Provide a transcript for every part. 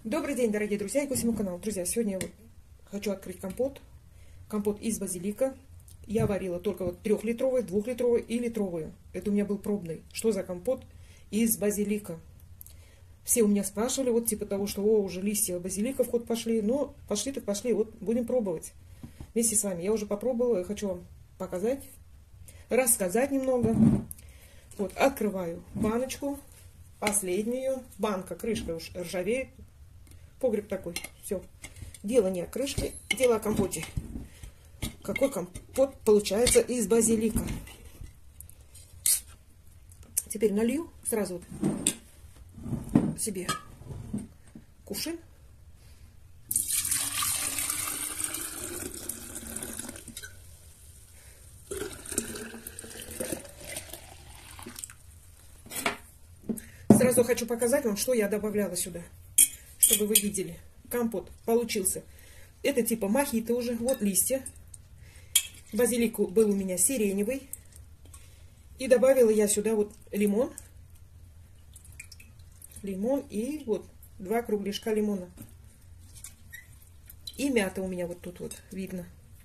Добрый день, дорогие друзья, и гости моего канала. Друзья, сегодня я хочу открыть компот. Компот из базилика. Я варила только вот 3-литровый, 2-литровый и литровый. Это у меня был пробный. Что за компот из базилика? Все у меня спрашивали, вот типа того, что уже листья базилика в ход пошли. Но пошли так пошли, вот будем пробовать вместе с вами. Я уже попробовала, я хочу вам показать, рассказать немного. Вот, открываю баночку, последнюю. Банка, крышка уж ржавеет. Погреб такой, все. Дело не о крышке, дело о компоте. Какой компот получается из базилика. Теперь налью сразу вот себе кувшин. Сразу хочу показать вам, что я добавляла сюда, чтобы вы видели. Компот получился. Это типа мохито уже. Вот листья. Базилик был у меня сиреневый. И добавила я сюда вот лимон. Лимон и вот 2 кругляшка лимона. И мята у меня вот тут вот видно.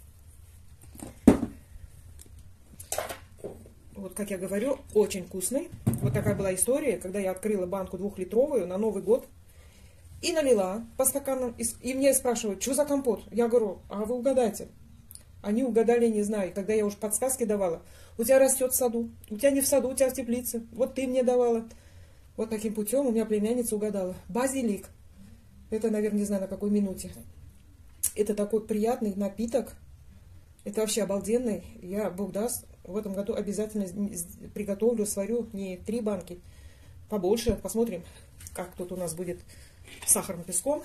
Вот, как я говорю, очень вкусный. Вот такая была история, когда я открыла банку 2-литровую на Новый год. И налила по стаканам. И мне спрашивают, что за компот? Я говорю, а вы угадайте. Они угадали, не знаю. Когда я уже подсказки давала. У тебя растет в саду. У тебя не в саду, у тебя в теплице. Вот ты мне давала. Вот таким путем у меня племянница угадала. Базилик. Это, наверное, не знаю на какой минуте. Это такой приятный напиток. Это вообще обалденный. Я, Бог даст, в этом году обязательно приготовлю, сварю не 3 банки. Побольше. Посмотрим, как тут у нас будет с сахарным песком.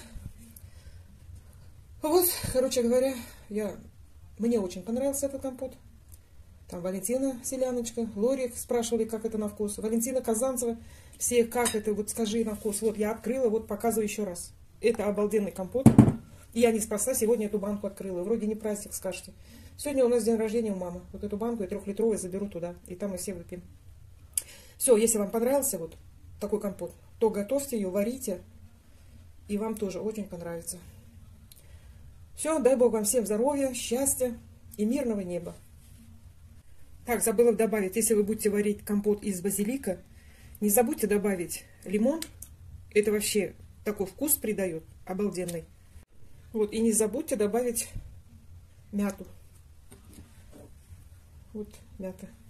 Вот, короче говоря, мне очень понравился этот компот. Там Валентина Селяночка, Лорик спрашивали, как это на вкус. Валентина Казанцева, все, как это, вот скажи на вкус. Вот я открыла, вот показываю еще раз. Это обалденный компот. И я неспроста сегодня эту банку открыла. Вроде не праздник, скажете. Сегодня у нас день рождения у мамы. Вот эту банку я 3-литровую заберу туда. И там мы все выпьем. Все, если вам понравился вот такой компот, то готовьте ее, варите. И вам тоже очень понравится. Все, дай Бог вам всем здоровья, счастья и мирного неба. Так, забыла добавить, если вы будете варить компот из базилика, не забудьте добавить лимон. Это вообще такой вкус придает, обалденный. Вот, и не забудьте добавить мяту. Вот мята.